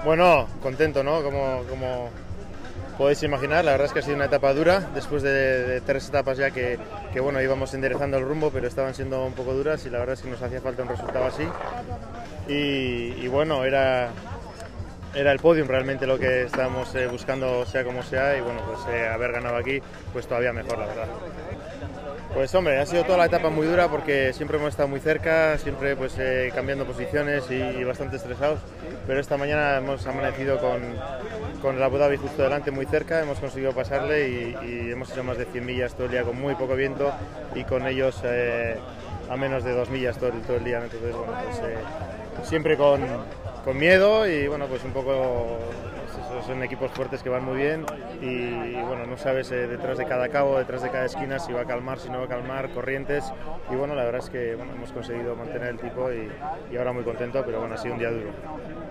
Bueno, contento, ¿no? Como podéis imaginar, la verdad es que ha sido una etapa dura, después de tres etapas ya que bueno, íbamos enderezando el rumbo, pero estaban siendo un poco duras y la verdad es que nos hacía falta un resultado así. Y bueno, era el podium realmente lo que estábamos buscando, sea como sea, y bueno, pues haber ganado aquí, pues todavía mejor, la verdad. Pues hombre, ha sido toda la etapa muy dura porque siempre hemos estado muy cerca, siempre pues cambiando posiciones y bastante estresados, pero esta mañana hemos amanecido con el Abu Dhabi justo delante, muy cerca, hemos conseguido pasarle y hemos hecho más de 100 millas todo el día con muy poco viento y con ellos a menos de 2 millas todo el día, entonces bueno, pues siempre con miedo y bueno, pues un poco son equipos fuertes que van muy bien y bueno, no sabes detrás de cada cabo, detrás de cada esquina si va a calmar, si no va a calmar, corrientes y bueno, la verdad es que bueno, hemos conseguido mantener el tipo y ahora muy contento, pero bueno, ha sido un día duro.